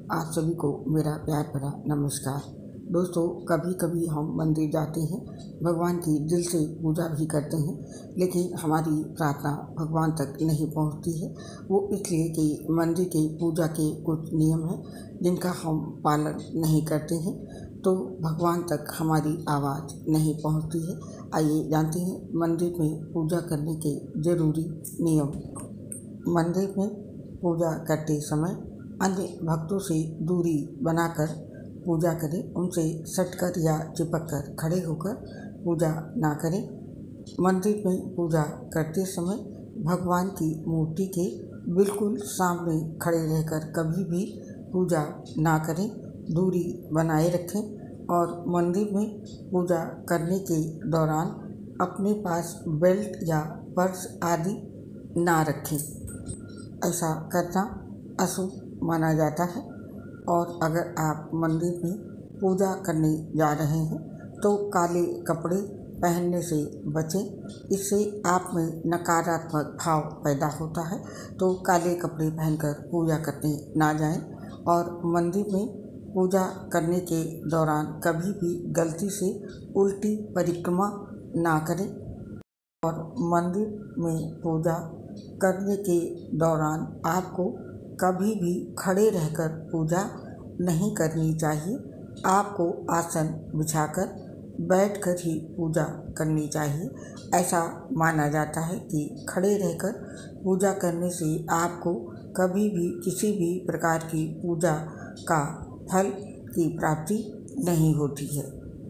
आप सभी को मेरा प्यार भरा नमस्कार। दोस्तों, कभी कभी हम मंदिर जाते हैं, भगवान की दिल से पूजा भी करते हैं, लेकिन हमारी प्रार्थना भगवान तक नहीं पहुंचती है। वो इसलिए कि मंदिर के पूजा के कुछ नियम हैं जिनका हम पालन नहीं करते हैं, तो भगवान तक हमारी आवाज़ नहीं पहुंचती है। आइए जानते हैं मंदिर में पूजा करने के ज़रूरी नियम। मंदिर में पूजा करते समय अन्य भक्तों से दूरी बनाकर पूजा करें। उनसे सटकर या चिपक कर खड़े होकर पूजा ना करें। मंदिर में पूजा करते समय भगवान की मूर्ति के बिल्कुल सामने खड़े रहकर कभी भी पूजा ना करें। दूरी बनाए रखें और मंदिर में पूजा करने के दौरान अपने पास बेल्ट या पर्स आदि ना रखें। ऐसा करना अशुभ माना जाता है। और अगर आप मंदिर में पूजा करने जा रहे हैं तो काले कपड़े पहनने से बचें। इससे आप में नकारात्मक भाव पैदा होता है, तो काले कपड़े पहनकर पूजा करने ना जाएं। और मंदिर में पूजा करने के दौरान कभी भी गलती से उल्टी परिक्रमा ना करें। और मंदिर में पूजा करने के दौरान आपको कभी भी खड़े रहकर पूजा नहीं करनी चाहिए। आपको आसन बिछाकर बैठकर ही पूजा करनी चाहिए। ऐसा माना जाता है कि खड़े रहकर पूजा करने से आपको कभी भी किसी भी प्रकार की पूजा का फल की प्राप्ति नहीं होती है।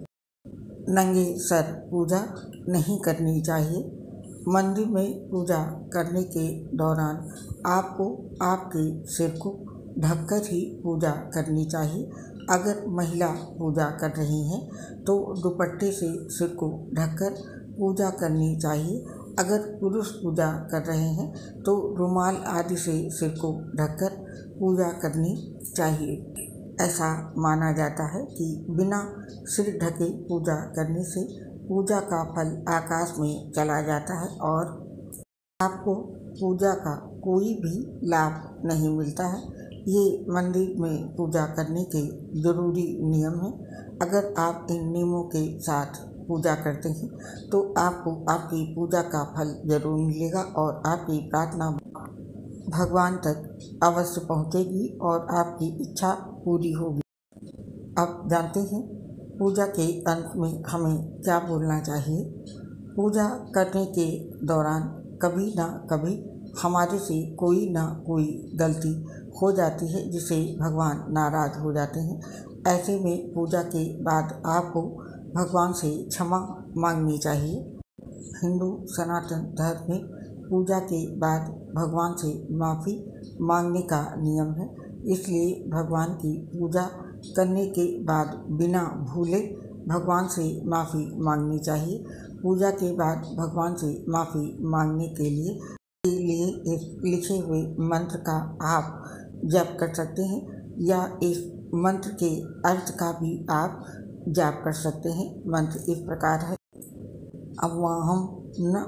नंगे सर पूजा नहीं करनी चाहिए। मंदिर में पूजा करने के दौरान आपको आपके सिर को ढककर ही पूजा करनी चाहिए। अगर महिला पूजा कर रही हैं तो दुपट्टे से सिर को ढककर पूजा करनी चाहिए। अगर पुरुष पूजा कर रहे हैं तो रुमाल आदि से सिर को ढककर पूजा करनी चाहिए। ऐसा माना जाता है कि बिना सिर ढके पूजा करने से पूजा का फल आकाश में चला जाता है और आपको पूजा का कोई भी लाभ नहीं मिलता है। ये मंदिर में पूजा करने के ज़रूरी नियम हैं। अगर आप इन नियमों के साथ पूजा करते हैं तो आपको आपकी पूजा का फल जरूर मिलेगा और आपकी प्रार्थना भगवान तक अवश्य पहुँचेगी और आपकी इच्छा पूरी होगी। अब जानते हैं पूजा के अंत में हमें क्या बोलना चाहिए। पूजा करने के दौरान कभी ना कभी हमारे से कोई ना कोई गलती हो जाती है जिससे भगवान नाराज़ हो जाते हैं। ऐसे में पूजा के बाद आपको भगवान से क्षमा मांगनी चाहिए। हिंदू सनातन धर्म में पूजा के बाद भगवान से माफ़ी मांगने का नियम है। इसलिए भगवान की पूजा करने के बाद बिना भूले भगवान से माफ़ी मांगनी चाहिए। पूजा के बाद भगवान से माफ़ी मांगने के लिए इस लिखे हुए मंत्र का आप जाप कर सकते हैं या इस मंत्र के अर्थ का भी आप जाप कर सकते हैं। मंत्र इस प्रकार है: अव्वाहं न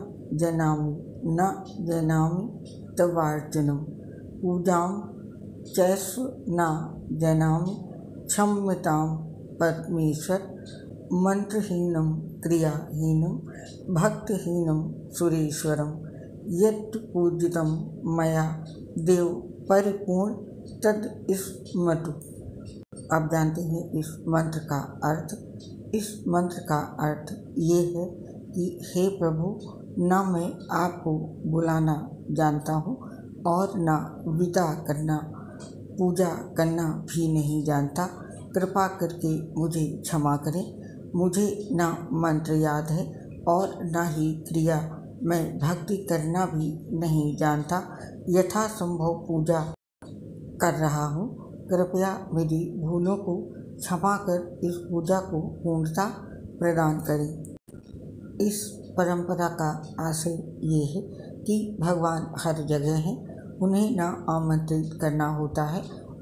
जनामि तवार्जुनं पूजां चैस्व न जनामि क्षम्यतां परमेश्वर। मंत्रहीनं क्रियाहीनं भक्तिहीनं सुरेश्वरं यत् पूजितं मया देव परिपूर्ण तद स्मृतु। अब जानते हैं इस मंत्र का अर्थ। इस मंत्र का अर्थ ये है कि हे प्रभु, न मैं आपको बुलाना जानता हूँ और न विदा करना पूजा करना भी नहीं जानता। कृपा करके मुझे क्षमा करें। मुझे न मंत्र याद है और न ही क्रिया, मैं भक्ति करना भी नहीं जानता। यथासंभव पूजा कर रहा हूँ। कृपया मेरी भूलों को क्षमा कर इस पूजा को पूर्णता प्रदान करें। इस परंपरा का आशय ये है कि भगवान हर जगह हैं, उन्हें न आमंत्रित करना होता है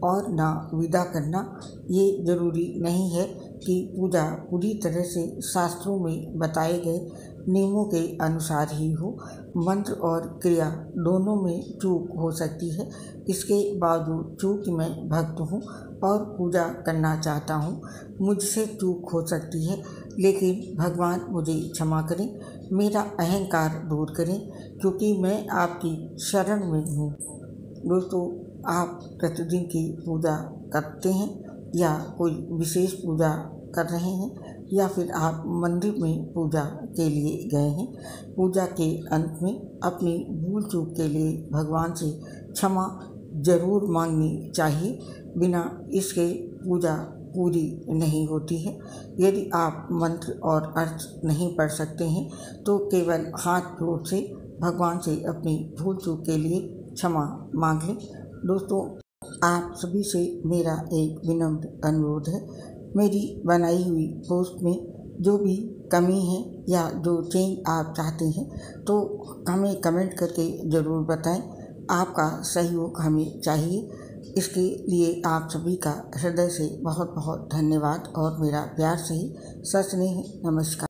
और ना विदा करना। ये ज़रूरी नहीं है कि पूजा पूरी तरह से शास्त्रों में बताए गए नियमों के अनुसार ही हो। मंत्र और क्रिया दोनों में चूक हो सकती है। इसके बावजूद चूँकि मैं भक्त हूँ और पूजा करना चाहता हूँ, मुझसे चूक हो सकती है, लेकिन भगवान मुझे क्षमा करें, मेरा अहंकार दूर करें, क्योंकि मैं आपकी शरण में हूँ। दोस्तों, आप प्रतिदिन की पूजा करते हैं या कोई विशेष पूजा कर रहे हैं या फिर आप मंदिर में पूजा के लिए गए हैं। पूजा के अंत में अपनी भूल चूक के लिए भगवान से क्षमा जरूर मांगनी चाहिए, बिना इसके पूजा पूरी नहीं होती है। यदि आप मंत्र और अर्थ नहीं पढ़ सकते हैं तो केवल हाथ जोड़ से भगवान से अपनी भूल चूक के लिए क्षमा मांग लें। दोस्तों, आप सभी से मेरा एक विनम्र अनुरोध है, मेरी बनाई हुई पोस्ट में जो भी कमी है या जो चेंज आप चाहते हैं तो हमें कमेंट करके ज़रूर बताएं। आपका सहयोग हमें चाहिए। इसके लिए आप सभी का हृदय से बहुत बहुत धन्यवाद और मेरा प्यार से सस्नेह नमस्कार।